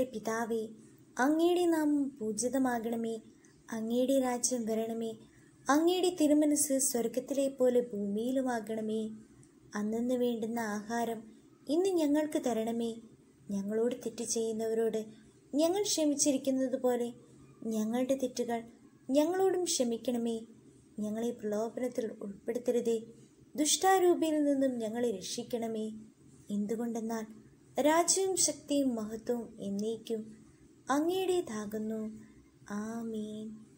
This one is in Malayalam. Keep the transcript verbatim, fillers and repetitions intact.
ഞങ്ങളുടെ പിതാവേ, അങ്ങയുടെ നാമം പൂജിതമാകണമേ. അങ്ങയുടെ രാജ്യം വരണമേ. അങ്ങയുടെ തിരുമനസ് സ്വർഗത്തിലെ പോലെ ഭൂമിയിലുമാകണമേ. അന്നന്ന് വേണ്ടുന്ന ആഹാരം ഇന്ന് ഞങ്ങൾക്ക് തരണമേ. ഞങ്ങളോട് തെറ്റ് ചെയ്യുന്നവരോട് ഞങ്ങൾ ക്ഷമിച്ചിരിക്കുന്നത് പോലെ ഞങ്ങളുടെ തെറ്റുകൾ ഞങ്ങളോടും ക്ഷമിക്കണമേ. ഞങ്ങളെ പ്രലോഭനത്തിൽ ഉൾപ്പെടുത്തരുതേ, ദുഷ്ടാരൂപിയിൽ നിന്നും ഞങ്ങളെ രക്ഷിക്കണമേ. എന്തുകൊണ്ടെന്നാൽ രാജ്യവും ശക്തിയും മഹത്വവും എന്നേക്കും അങ്ങയുടേതാകുന്നു. ആമേൻ.